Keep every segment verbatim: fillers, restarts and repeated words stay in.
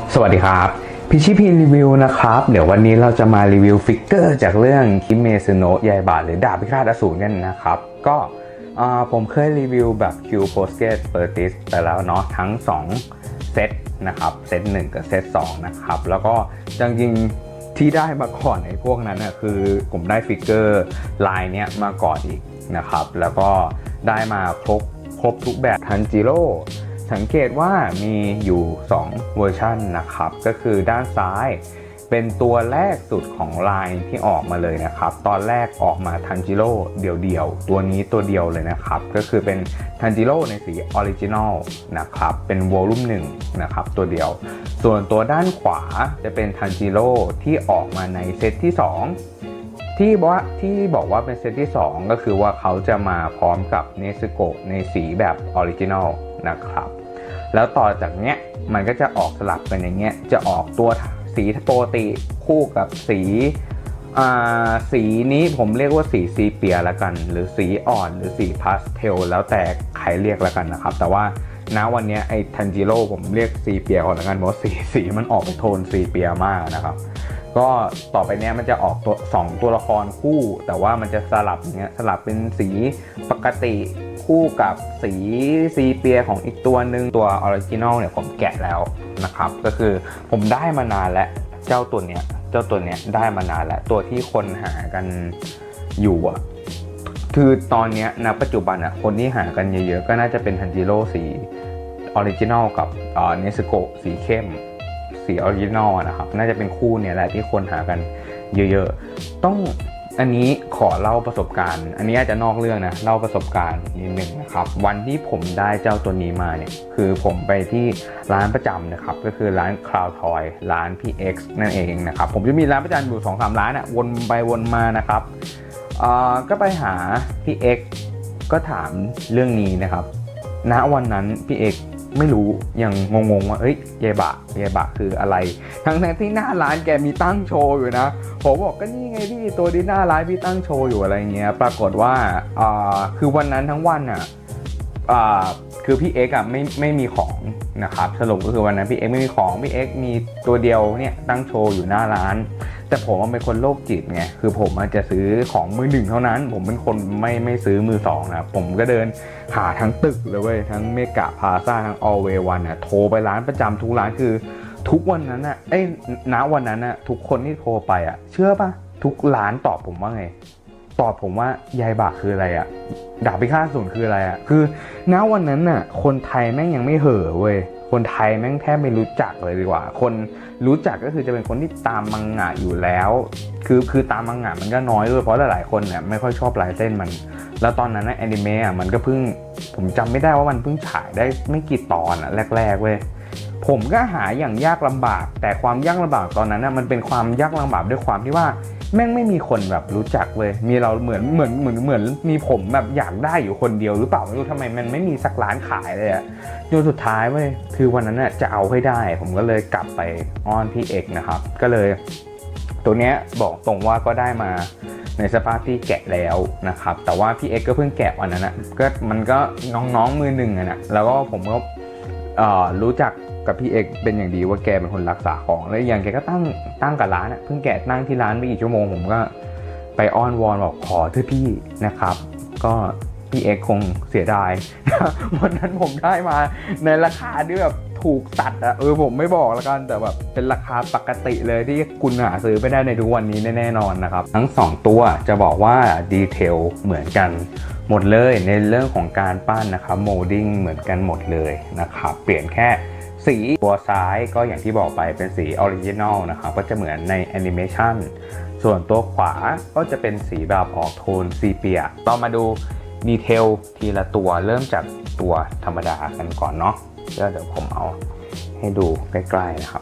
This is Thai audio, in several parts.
สวัสดีครับพิชิพีรีวิวนะครับเดี๋ยววันนี้เราจะมารีวิวฟิกเกอร์จากเรื่องคิเมซึโนะยายบาหรือดาบพิฆาตอสูรกันนะครับก็ผมเคยรีวิวแบบคิวโพสเกตเปอร์ติสไปแล้วเนาะทั้งสองเซตนะครับเซตหนึ่งกับเซตสองนะครับแล้วก็จริงๆที่ได้มาก่อนไอ้พวกนั้นนะคือผมได้ฟิกเกอร์ลายเนี้ยมาก่อนอีกนะครับแล้วก็ได้มาครบครบทุกแบบทันจิโร่สังเกตว่ามีอยู่สองเวอร์ชันนะครับก็คือด้านซ้ายเป็นตัวแรกสุดของไลน์ที่ออกมาเลยนะครับตอนแรกออกมาทันจิโร่เดี่ยวๆตัวนี้ตัวเดียวเลยนะครับก็คือเป็นทันจิโร่ในสีออริจินอลนะครับเป็นวอลลุ่มหนึ่งนะครับตัวเดียวส่วนตัวด้านขวาจะเป็นทันจิโร่ที่ออกมาในเซตที่สองที่บอกว่าที่บอกว่าเป็นเซตที่สองก็คือว่าเขาจะมาพร้อมกับเนซึโกะในสีแบบออริจินอลนะครับแล้วต่อจากเนี้ยมันก็จะออกสลับกันอย่างเงี้ยจะออกตัวสีปกติคู่กับสีอ่าสีนี้ผมเรียกว่าสีซีเปียละกันหรือสีอ่อนหรือสีพาสเทลแล้วแต่ใครเรียกละกันนะครับแต่ว่าณวันนี้ไอ้ทันจิโร่ผมเรียกซีเปียก่อนละกันเพราะสีสีมันออกไปโทนซีเปียมากนะครับก็ต่อไปเนี้ยมันจะออกตัวสองตัวละครคู่แต่ว่ามันจะสลับอย่างเงี้ยสลับเป็นสีปกติคู่กับสีซีเปียของอีกตัวหนึ่งตัวออริจินอลเนี่ยผมแกะแล้วนะครับก็คือผมได้มานานแล้วเจ้าตัวเนี้ยเจ้าตัวเนี้ยได้มานานแล้วตัวที่คนหากันอยู่อ่ะคือตอนเนี้ยณปัจจุบันอ่ะคนที่หากันเยอะๆก็น่าจะเป็นทันจิโร่สีออริจินอลกับเอ่อเนซึโกะสีเข้มสีออริจินอลนะครับน่าจะเป็นคู่เนี่ยแหละที่คนหากันเยอะๆต้องอันนี้ขอเล่าประสบการณ์อันนี้อาจจะนอกเรื่องนะเล่าประสบการณ์นิดหนึ่งนะครับวันที่ผมได้เจ้าตัวนี้มาเนี่ยคือผมไปที่ร้านประจำนะครับก็คือร้าน Cloud Toy ร้านพี่ X นั่นเองนะครับผมจะมีร้านประจำอยู่ สองสาม ร้านอ่ะวนไปวนมานะครับอ่าก็ไปหาพี่ X ก็ถามเรื่องนี้นะครับณวันนั้นพี่ Xไม่รู้ยังงงๆว่าเอ้ยยายบะยายบะคืออะไรทั้งที่หน้าร้านแกมีตั้งโชว์อยู่นะผมบอกก็นี่ไงพี่ตัวที่หน้าร้านพี่ตั้งโชว์อยู่อะไรเงี้ยปรากฏว่าอ่าคือวันนั้นทั้งวันอ่ะอ่าคือพี่เอ็กซ์อ่ะไม่ไม่มีของนะครับสรุปก็คือวันนั้นพี่เอ็กซ์ไม่มีของพี่เอ็กซ์มีตัวเดียวเนี่ยตั้งโชว์อยู่หน้าร้านแต่ผมเป็นคนโรคจิตไงคือผมจะซื้อของมือหนึ่งเท่านั้นผมเป็นคนไม่ไม่ซื้อมือสองนะผมก็เดินหาทั้งตึกเลยเว้ยทั้งเมกะพาซ่าทั้งออลเวย์วันอ่ะโทรไปร้านประจำทุกร้านคือทุกวันนั้นอ่ะเอ้ยณวันนั้นอ่ะทุกคนที่โทรไปอ่ะเชื่อป่ะทุกร้านตอบผมว่าไงตอบผมว่ายายบะคืออะไรอ่ะดาบพิฆาตอสูรคืออะไรอ่ะคือณวันนั้นน่ะคนไทยแม่งยังไม่เห่อเว้ยคนไทยแม่งแทบไม่รู้จักเลยดีกว่าคนรู้จักก็คือจะเป็นคนที่ตามมังงะอยู่แล้วคือคือตามมังงะมันก็น้อยด้วยเพราะหลายๆคนเนี่ยไม่ค่อยชอบลายเส้นมันแล้วตอนนั้นนะแอนิเมะอ่ะมันก็เพิ่งผมจำไม่ได้ว่ามันเพิ่งฉายได้ไม่กี่ตอนอ่ะแรกๆเว้ยผมก็หาอย่างยากลำบากแต่ความยากลำบากตอนนั้นนะมันเป็นความยากลำบากด้วยความที่ว่าแม่งไม่มีคนแบบรู้จักเลยมีเราเหมือนเหมือนเหมือนเหมือนมีผมแบบอยากได้อยู่คนเดียวหรือเปล่าไม่รู้ทำไมมันไม่มีสักร้านขายเลยอะจนสุดท้ายเว้ยคือวันนั้นน่ะจะเอาให้ได้ผมก็เลยกลับไปอ้อนพี่เอกนะครับก็เลยตัวเนี้ยบอกตรงว่าก็ได้มาในสภาพที่แกะแล้วนะครับแต่ว่าพี่เอกก็เพิ่งแกะวันนั้นนะก็มันก็น้องๆมือหนึ่งอะนะแล้วก็ผมก็รู้จักกับพี่เอกเป็นอย่างดีว่าแกเป็นคนรักษาของแล้วอย่างแกก็ตั้งตั้งกับร้านอ่ะเพิ่งแกะนั่งที่ร้านไม่กี่ชั่วโมงผมก็ไปอ้อนวอนบอกขอเถอะพี่นะครับก็พี่เอกคงเสียดายวันนั้นผมได้มาในราคาที่แบบถูกตัดอ่ะเออผมไม่บอกแล้วกันแต่แบบเป็นราคาปกติเลยที่คุณหาซื้อไม่ได้ในทุกวันนี้แน่นอนนะครับทั้งสองตัวจะบอกว่าดีเทลเหมือนกันหมดเลยในเรื่องของการปั้นนะครับโมลดิ้งเหมือนกันหมดเลยนะครับเปลี่ยนแค่สีตัวซ้ายก็อย่างที่บอกไปเป็นสีออริจินอลนะครับก็จะเหมือนในแอนิเมชันส่วนตัวขวาก็จะเป็นสีแบบออกโทนซีเปียต่อมาดูดีเทลทีละตัวเริ่มจากตัวธรรมดากันก่อนเนาะแล้วเดี๋ยวผมเอาให้ดูใกล้ๆนะครับ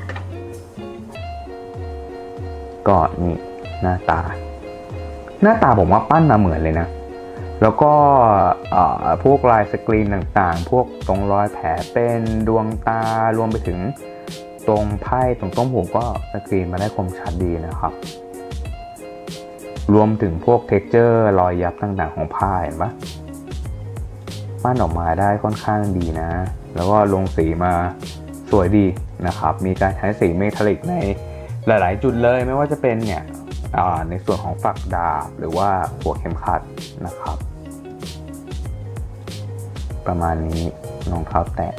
ก็นี่หน้าตาหน้าตาผมว่าปั้นมาเหมือนเลยนะแล้วก็พวกลายสกรีนต่างๆพวกตรงรอยแผลเป็นดวงตารวมไปถึงตรงไพ่ตรงต้มหูก็สกรีนมาได้คมชัดดีนะครับรวมถึงพวกเท็กเจอร์รอยยับต่างๆของผ้าเห็นปะปั้นออกมาได้ค่อนข้างดีนะแล้วก็ลงสีมาสวยดีนะครับมีการใช้สีเมทัลลิกในหลายๆจุดเลยไม่ว่าจะเป็นเนี่ยในส่วนของฝักดาบหรือว่าหัวเข็มขัดนะครับประมาณนี้รองเท้าแตะ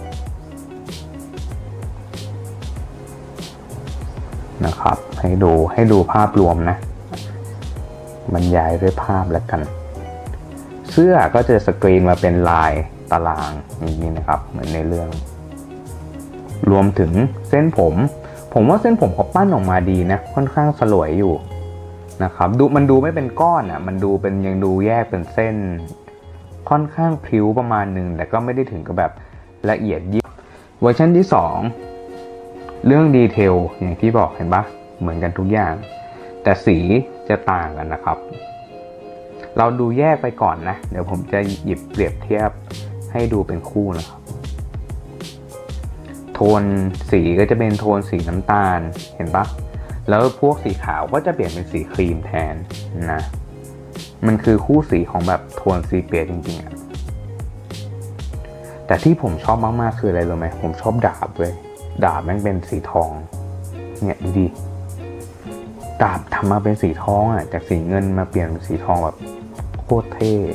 นะครับให้ดูให้ดูภาพรวมนะบรรยายด้วยภาพแล้วกันเสื้อก็จะสกรีนมาเป็นลายตารางอย่างนี้นะครับเหมือนในเรื่องรวมถึงเส้นผมผมว่าเส้นผมเขาปั้นออกมาดีนะค่อนข้างสลวยอยู่นะครับดูมันดูไม่เป็นก้อนอ่ะมันดูเป็นยังดูแยกเป็นเส้นค่อนข้างพริ้วประมาณนึงแต่ก็ไม่ได้ถึงกับแบบละเอียดยิบเวอร์ชันที่สองเรื่องดีเทลอย่างที่บอกเห็นปะเหมือนกันทุกอย่างแต่สีจะต่างกันนะครับเราดูแยกไปก่อนนะเดี๋ยวผมจะหยิบเปรียบเทียบให้ดูเป็นคู่นะครับโทนสีก็จะเป็นโทนสีน้ำตาลเห็นปะแล้วพวกสีขาวก็จะเปลี่ยนเป็นสีครีมแทนนะมันคือคู่สีของแบบโทนซีเปียจริงๆอะแต่ที่ผมชอบมากๆคืออะไรรู้ไหมผมชอบดาบเว้ยดาบแม่งเป็นสีทองเนี่ยดูดิดาบทำมาเป็นสีทองอ่ะจากสีเงินมาเปลี่ยนเป็นสีทองแบบโคตรเท่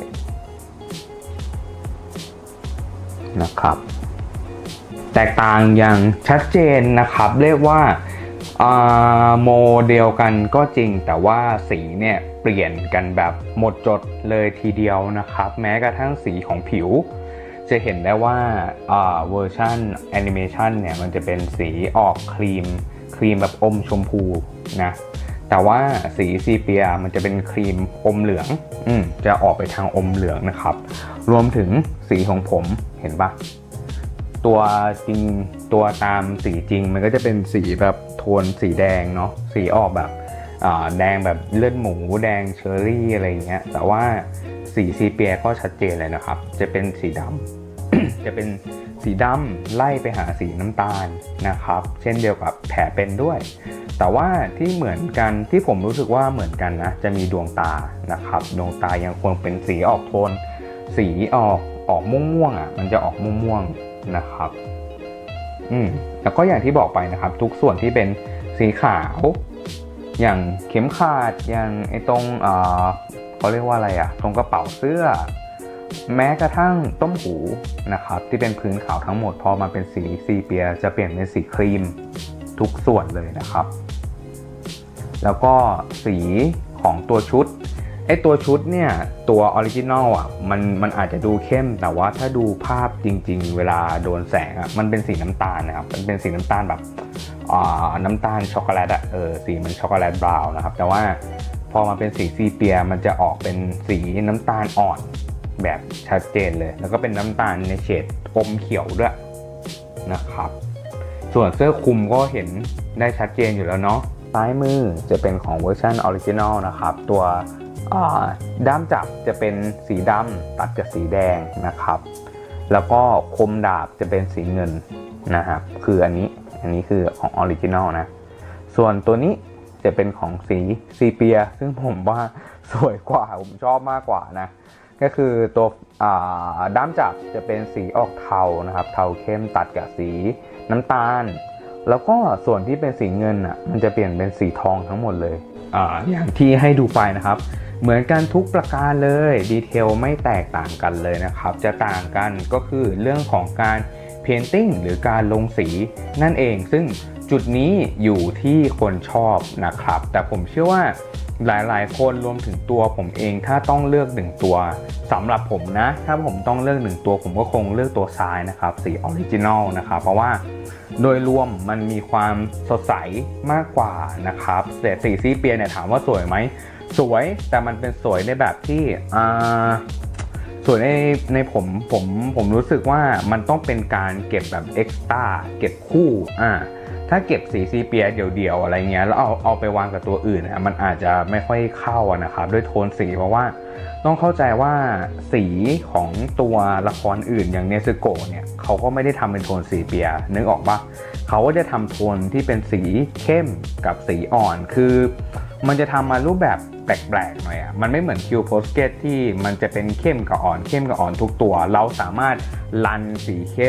นะครับแตกต่างอย่างชัดเจนนะครับเรียกว่าโมเดลกันก็จริงแต่ว่าสีเนี่ยเปลี่ยนกันแบบหมดจดเลยทีเดียวนะครับแม้กระทั่งสีของผิวจะเห็นได้ว่าเวอร์ชันแอนิเมชันเนี่ยมันจะเป็นสีออกครีมครีมแบบอมชมพูนะแต่ว่าสีซีเปียมันจะเป็นครีมอมเหลืองอืมจะออกไปทางอมเหลืองนะครับรวมถึงสีของผมเห็นปะตัวจริงตัวตามสีจริงมันก็จะเป็นสีแบบโทนสีแดงเนาะสีออกแบบแดงแบบเลือดหมูแดงเชอร์รี่อะไรเงี้ยแต่ว่าสีซีเปียก็ชัดเจนเลยนะครับจะเป็นสีดำ จะเป็นสีดำไล่ไปหาสีน้ำตาลนะครับเช่นเดียวกับแผลเป็นด้วยแต่ว่าที่เหมือนกันที่ผมรู้สึกว่าเหมือนกันนะจะมีดวงตานะครับดวงตายังคงเป็นสีออกโทนสีออกออกม่วงๆอ่ะมันจะออกม่วงๆนะครับอืมแล้วก็อย่างที่บอกไปนะครับทุกส่วนที่เป็นสีขาวอย่างเข็มขัดอย่างไอ้ตรงเอ่อเขาเรียกว่าอะไรอ่ะตรงกระเป๋าเสื้อแม้กระทั่งต้มหูนะครับที่เป็นพื้นขาวทั้งหมดพอมาเป็นสีซีเปียจะเปลี่ยนเป็นสีครีมทุกส่วนเลยนะครับแล้วก็สีของตัวชุดไอตัวชุดเนี่ยตัวออริจินอลอ่ะมันมันอาจจะดูเข้มแต่ว่าถ้าดูภาพจริงๆเวลาโดนแสงอ่ะมันเป็นสีน้ำตาลนะครับมันเป็นสีน้ำตาลแบบอ่าน้ำตาลช็อกโกแลตอ่ะเออสีมันช็อกโกแลตบราวน์นะครับแต่ว่าพอมาเป็นสีซีเปียมันจะออกเป็นสีน้ำตาลอ่อนแบบชัดเจนเลยแล้วก็เป็นน้ำตาลในเฉดอมเขียวด้วยนะครับส่วนเสื้อคลุมก็เห็นได้ชัดเจนอยู่แล้วเนาะซ้ายมือจะเป็นของเวอร์ชันออริจินอลนะครับตัวด้ามจับจะเป็นสีดำตัดกับสีแดงนะครับแล้วก็คมดาบจะเป็นสีเงินนะครับคืออันนี้อันนี้คือของออริจินอลนะส่วนตัวนี้จะเป็นของสีซีเปียซึ่งผมว่าสวยกว่าผมชอบมากกว่านะก็คือตัวด้ามจับจะเป็นสีออกเทานะครับเทาเข้มตัดกับสีน้ำตาลแล้วก็ส่วนที่เป็นสีเงินอ่ะมันจะเปลี่ยนเป็นสีทองทั้งหมดเลยอ่าอย่างที่ให้ดูไปนะครับเหมือนกันทุกประการเลยดีเทลไม่แตกต่างกันเลยนะครับจะต่างกันก็คือเรื่องของการเพนติ้งหรือการลงสีนั่นเองซึ่งจุดนี้อยู่ที่คนชอบนะครับแต่ผมเชื่อว่าหลายๆคนรวมถึงตัวผมเองถ้าต้องเลือกหนึ่งตัวสำหรับผมนะถ้าผมต้องเลือกหนึ่งตัวผมก็คงเลือกตัวซ้ายนะครับสีออริจินอลนะครับเพราะว่าโดยรวมมันมีความสดใสมากกว่านะครับแต่สีซีเปียเนี่ยถามว่าสวยไหมสวยแต่มันเป็นสวยในแบบที่อ่าสวยในในผมผมผมรู้สึกว่ามันต้องเป็นการเก็บแบบเอ็กซ์ตร้าเก็บคู่อ่าถ้าเก็บสีซีเปียเดี่ยวๆอะไรเงี้ยแล้วเอาเอาไปวางกับตัวอื่นนะมันอาจจะไม่ค่อยเข้านะครับด้วยโทนสีเพราะว่าต้องเข้าใจว่าสีของตัวละครอื่นอย่างเนซึโกะเนี่ยเขาก็ไม่ได้ทำเป็นโทนสีเปียนึกออกปะเขาก็จะทำโทนที่เป็นสีเข้มกับสีอ่อนคือมันจะทำมารูปแบบแปลกๆหน่อยอ่ะมันไม่เหมือนคิวโพสเกตที่มันจะเป็นเข้มกับอ่อนเข้มกับอ่อนทุกตัวเราสามารถรันสีเข้ม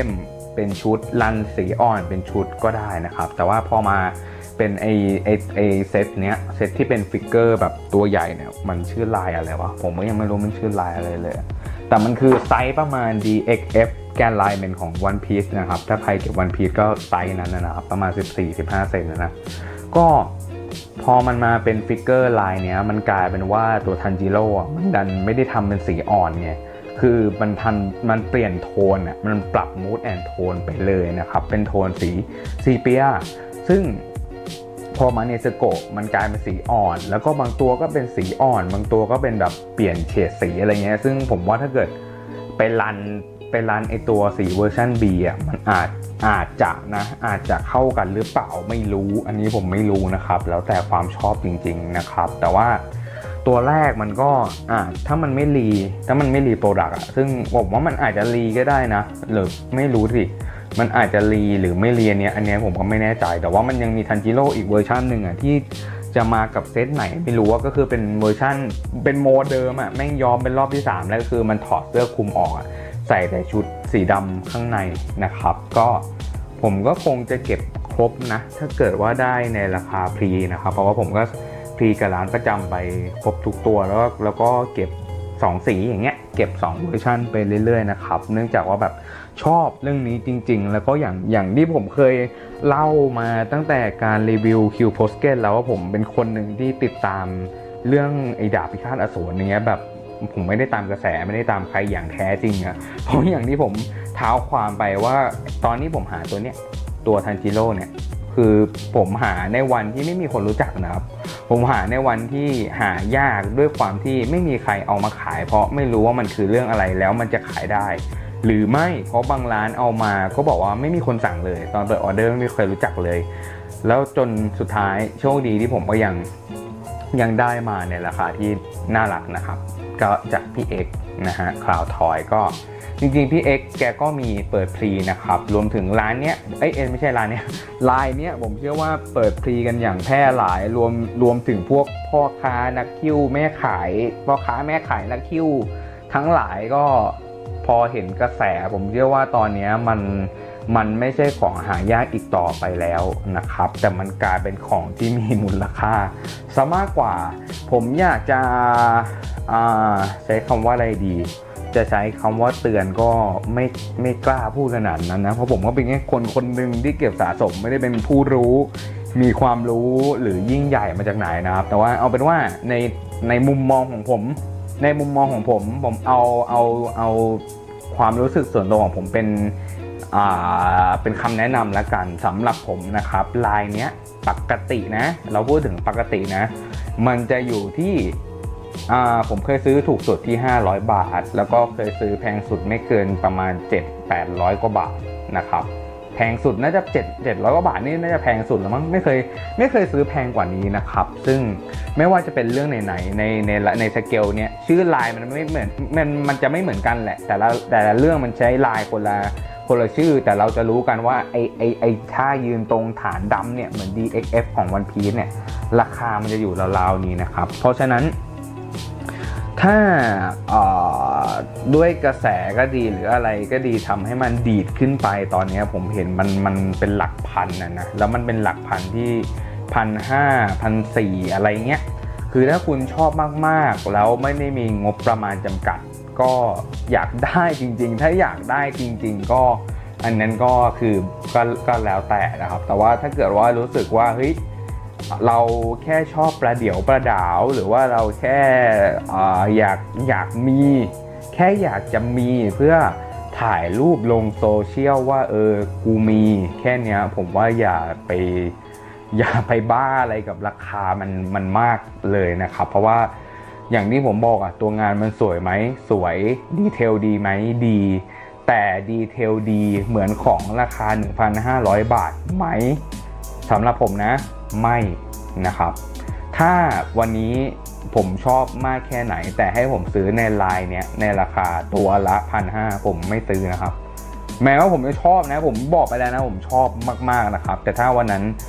เป็นชุดรันสีอ่อนเป็นชุดก็ได้นะครับแต่ว่าพอมาเป็นไอไอไอเซตเนี้ยเซตที่เป็นฟิกเกอร์แบบตัวใหญ่เนี่ยมันชื่อลายอะไรวะผมก็ยังไม่รู้มันชื่อลายอะไรเลยแต่มันคือไซส์ประมาณ ดี เอ็กซ์ เอฟ แกนไลน์เป็นของ One Piece นะครับถ้าใครเก็บ One Piece ก็ไซส์นั้นนะครับประมาณ สิบสี่ถึงสิบห้า เซนนะก็พอมันมาเป็นฟิกเกอร์ลายเนี้ยมันกลายเป็นว่าตัวทันจิโร่มันดันไม่ได้ทำเป็นสีอ่อนไงคือมันทันมันเปลี่ยนโทนอ่ะมันปรับมูดแอนด์โทนไปเลยนะครับเป็นโทนสีซีเปียซึ่งพอมาเนซึโกะมันกลายเป็นสีอ่อนแล้วก็บางตัวก็เป็นสีอ่อนบางตัวก็เป็นแบบเปลี่ยนเฉดสีอะไรเงี้ยซึ่งผมว่าถ้าเกิดไปรันไปรันไอตัวสีเวอร์ชัน B อ่ะมันอาจอาจจะนะอาจจะเข้ากันหรือเปล่าไม่รู้อันนี้ผมไม่รู้นะครับแล้วแต่ความชอบจริงๆนะครับแต่ว่าตัวแรกมันก็อ่าถ้ามันไม่รีถ้ามันไม่รีโปรดักต์อ่ะซึ่งผมว่ามันอาจจะรีก็ได้นะหรือไม่รู้สิมันอาจจะรีหรือไม่รีอันเนี้ยอันเนี้ยผมก็ไม่แน่ใจแต่ว่ามันยังมีทันจิโร่อีกเวอร์ชันหนึ่งอ่ะที่จะมากับเซตไหนไม่รู้ว่าก็คือเป็นเวอร์ชันเป็นโมเดิมอ่ะแม่งยอมเป็นรอบที่สามแล้วก็คือมันถอดเสื้อคลุมออกอ่ะใส่แต่ชุดสีดำข้างในนะครับก็ผมก็คงจะเก็บครบนะถ้าเกิดว่าได้ในราคาพรีนะครับเพราะว่าผมก็พรีกับร้านประจำไปครบทุกตัวแล้วแล้วก็เก็บสองสีอย่างเงี้ยเก็บสองเวอร์ชันไปเรื่อยๆนะครับเนื่องจากว่าแบบชอบเรื่องนี้จริงๆแล้วก็อย่างอย่างที่ผมเคยเล่ามาตั้งแต่การรีวิวคิวโพสเกตแล้วว่าผมเป็นคนหนึ่งที่ติดตามเรื่องไอ้ดาบพิฆาตอสูรเนี้ยแบบผมไม่ได้ตามกระแสไม่ได้ตามใครอย่างแท้จริงอะเพราะอย่างที่ผมเท้าความไปว่าตอนนี้ผมหาตัวเนี้ยตัวทันจิโร่เนี่ยคือผมหาในวันที่ไม่มีคนรู้จักนะครับผมหาในวันที่หายากด้วยความที่ไม่มีใครเอามาขายเพราะไม่รู้ว่ามันคือเรื่องอะไรแล้วมันจะขายได้หรือไม่เพราะบางร้านเอามาก็บอกว่าไม่มีคนสั่งเลยตอนเปิดออเดอร์ไม่มีใครรู้จักเลยแล้วจนสุดท้ายโชคดีที่ผมก็ยังยังได้มาในราคาที่น่ารักนะครับก็จากพี่เอ็กนะฮะคลาวทอยก็จริงๆพี่เอ็กแกก็มีเปิดพรีนะครับรวมถึงร้านเนี้ยเอ้ยไม่ใช่ร้านเนี้ยไลน์เนี้ยผมเชื่อว่าเปิดพรีกันอย่างแพร่หลายรวมรวมถึงพวกพ่อค้านักคิวแม่ขายพ่อค้าแม่ขายนักคิวทั้งหลายก็พอเห็นกระแสผมเชื่อว่าตอนนี้มันมันไม่ใช่ของหายากอีกต่อไปแล้วนะครับแต่มันกลายเป็นของที่มีมูลค่าซะมากกว่าผมอยากจะใช้คำว่าอะไรดีจะใช้คำว่าเตือนก็ไม่ไม่กล้าพูดขนาดนั้นนะเพราะผมก็เป็นแค่คนคนหนึ่งที่เก็บสะสมไม่ได้เป็นผู้รู้มีความรู้หรือยิ่งใหญ่มาจากไหนนะครับแต่ว่าเอาเป็นว่าในในมุมมองของผมในมุมมองของผมผมเอาเอาเอาความรู้สึกส่วนตัวของผมเป็นอ่าเป็นคำแนะนำละกันสำหรับผมนะครับลายเนี้ยปกตินะเราพูดถึงปกตินะมันจะอยู่ที่อ่าผมเคยซื้อถูกสุดที่ห้าร้อยบาทแล้วก็เคยซื้อแพงสุดไม่เกินประมาณ เจ็ดถึงแปดร้อย กว่าบาทนะครับแพงสุดน่าจะ7 700กว่าบาทนี่น่าจะแพงสุดแล้วมั้งไม่เคยไม่เคยซื้อแพงกว่านี้นะครับซึ่งไม่ว่าจะเป็นเรื่องไหนๆในในในสเกลเนี้ยชื่อลายมันไม่เหมือนมันมันจะไม่เหมือนกันแหละแต่ละแต่ละเรื่องมันใช้ลายคนละคนละชื่อแต่เราจะรู้กันว่าไอไอไอท่ายืนตรงฐานดำเนี่ยเหมือน ดี เอ็กซ์ เอฟ ของ One Piece เนี่ยราคามันจะอยู่ราวๆนี้นะครับเพราะฉะนั้นถ้าด้วยกระแสก็ดีหรืออะไรก็ดีทำให้มันดีดขึ้นไปตอนนี้ผมเห็นมันมันเป็นหลักพันนะนะแล้วมันเป็นหลักพันที่พันห้าพันสี่อะไรเงี้ยคือถ้าคุณชอบมากๆแล้วไม่ได้มีงบประมาณจำกัดก็อยากได้จริงๆถ้าอยากได้จริงๆก็อันนั้นก็คือก็ก็แล้วแต่นะครับแต่ว่าถ้าเกิดว่ารู้สึกว่าเฮ้ยเราแค่ชอบประเดี๋ยวประดาวหรือว่าเราแค่อยากอยากมีแค่อยากจะมีเพื่อถ่ายรูปลงโซเชียลว่าเออกูมีแค่เนี้ยผมว่าอย่าไปอย่าไปบ้าอะไรกับราคามันมันมากเลยนะครับเพราะว่าอย่างที่ผมบอกอะตัวงานมันสวยไหมสวยดีเทลดีไหมดีแต่ดีเทลดีเหมือนของราคา หนึ่งพันห้าร้อย บาทไหมสำหรับผมนะไม่นะครับถ้าวันนี้ผมชอบมากแค่ไหนแต่ให้ผมซื้อในไลน์เนี้ยในราคาตัวละ หนึ่งพันห้าร้อย ผมไม่ซื้อนะครับแม้ว่าผมจะชอบนะผมบอกไปแล้วนะผมชอบมากๆนะครับแต่ถ้าวันนั้น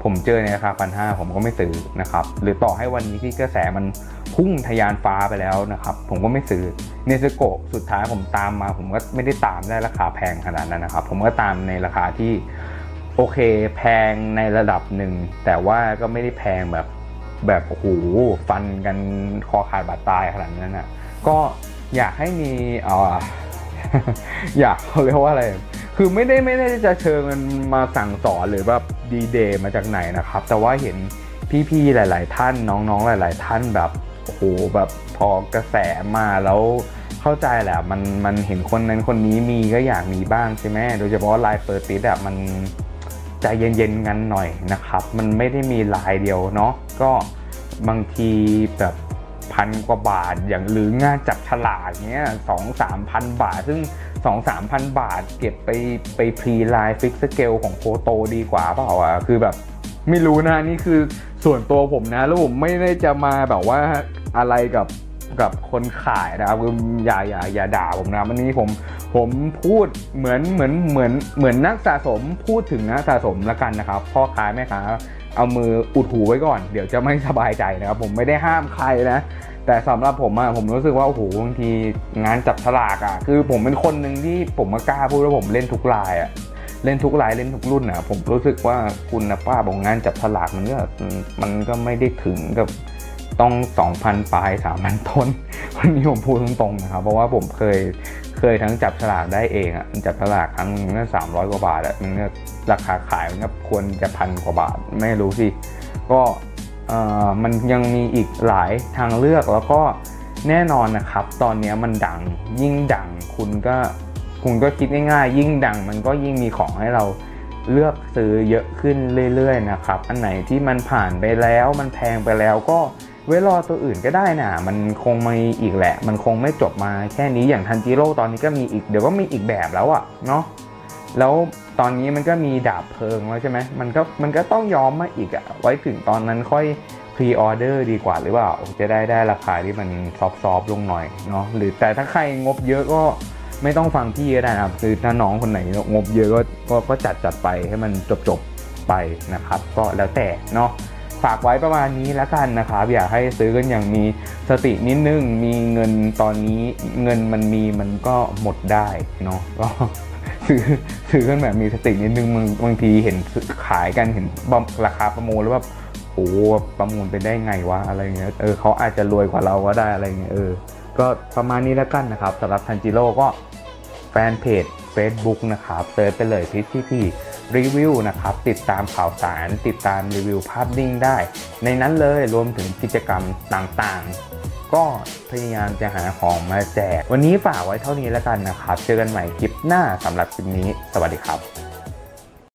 ผมเจอในราคาพันห้าผมก็ไม่ซื้อนะครับหรือต่อให้วันนี้ที่กระแสมันพุ่งทะยานฟ้าไปแล้วนะครับผมก็ไม่ซื้อเนซึโกะสุดท้ายผมตามมาผมก็ไม่ได้ตามได้ราคาแพงขนาดนั้นนะครับผมก็ตามในราคาที่โอเคแพงในระดับหนึ่งแต่ว่าก็ไม่ได้แพงแบบแบบโอ้โหฟันกันคอขาดบาดตายขนาดนั้นนะก็อยากให้มีเอ่อ อยากเขาเรียกว่าอะไรคือไม่ได้ไม่ได้จะเชิญมันมาสั่งสอนหรือแบบดีเดย์มาจากไหนนะครับแต่ว่าเห็นพี่ๆหลายๆท่านน้องๆหลายๆท่านแบบโอ้โหแบบพอกระแสมาแล้วเข้าใจแหละมันมันเห็นคนนั้นคนนี้มีก็อยากมีบ้างใช่ไหมโดยเฉพาะลายเปิดติดแบบมันใจเย็นๆกันหน่อยนะครับมันไม่ได้มีลายเดียวเนาะก็บางทีแบบพันกว่าบาทอย่างหรืองานจับฉลากเนี้ยสองสามพันบาทซึ่งสองสามพันบาทเก็บไปไปพรีไลน์ฟิกสเกลของโฟโตดีกว่าเปล่าอ่ะคือแบบไม่รู้นะนี่คือส่วนตัวผมนะแล้วผมไม่ได้จะมาแบบว่าอะไรกับกับคนขายนะครับคืออย่าอย่าอย่าด่าผมนะวันนี้ผมผมพูดเหมือนเหมือนเหมือนเหมือนนักสะสมพูดถึงนักสะสมละกันนะครับพ่อค้าแม่ค้าเอามืออุดหูไว้ก่อนเดี๋ยวจะไม่สบายใจนะครับผมไม่ได้ห้ามใครนะแต่สำหรับผมอะผมรู้สึกว่าโอ้โหบางทีงานจับฉลากอะคือผมเป็นคนหนึ่งที่ผมกล้าพูดว่าผมเล่นทุกลายอะเล่นทุกลายเล่นทุกรุ่นอะผมรู้สึกว่าคุณภาพของงานจับฉลากมันก็มันก็ไม่ได้ถึงกับต้อง สองพัน ปลาย สามพัน ต้นวันนี้ผมพูดตรงๆนะครับเพราะว่าผมเคยเคยทั้งจับฉลากได้เองอะจับฉลากครั้งนึงก็สามร้อยกว่าบาทอะมันก็ราคาขายมันก็ควรจะพันกว่าบาทไม่รู้สิก็มันยังมีอีกหลายทางเลือกแล้วก็แน่นอนนะครับตอนนี้มันดังยิ่งดังคุณก็คุณก็คิดง่ายๆยิ่งดังมันก็ยิ่งมีของให้เราเลือกซื้อเยอะขึ้นเรื่อยๆนะครับอันไหนที่มันผ่านไปแล้วมันแพงไปแล้วก็ไว้รอตัวอื่นก็ได้นะมันคงมีอีกแหละมันคงไม่จบมาแค่นี้อย่างทันจิโร่ตอนนี้ก็มีอีกเดี๋ยวก็มีอีกแบบแล้วอะเนาะแล้วตอนนี้มันก็มีดาบเพลิงแล้วใช่ไหมมันก็มันก็ต้องยอมมาอีกอะไว้ถึงตอนนั้นค่อยพรีออเดอร์ดีกว่าหรือเปล่าจะได้ได้ราคาที่มันซอฟต์ๆลงหน่อยเนาะหรือแต่ถ้าใครงบเยอะก็ไม่ต้องฟังพี่ก็ได้นะครับคือถ้าน้องคนไหนงบเยอะก็ก็ก็จัดจัดไปให้มันจบๆไปนะครับก็แล้วแต่เนาะฝากไว้ประมาณนี้แล้วกันนะครับอยากให้ซื้อกันอย่างมีสตินิดนึงมีเงินตอนนี้เงินมันมีมันก็หมดได้เนาะก็ซื้อซื้อกันแบบมีสตินิดนึงบางทีเห็นขายกันเห็นราคาประมูลแล้วแบบโอ้ประมูลไปได้ไงวะอะไรเงี้ยเออเขาอาจจะรวยกว่าเราก็ได้อะไรเงี้ยเออก็ประมาณนี้แล้วกันนะครับสำหรับทันจิโร่ก็แฟนเพจ Facebook นะครับเซิร์ชไปเลยพีชพีรีวิวนะครับติดตามข่าวสารติดตามรีวิวภาพนิ่งได้ในนั้นเลยรวมถึงกิจกรรมต่างๆก็พยายามจะหาของมาแจกวันนี้ฝากไว้เท่านี้แล้วกันนะครับเจอกันใหม่คลิปหน้าสำหรับคลิปนี้สวัสดีครับ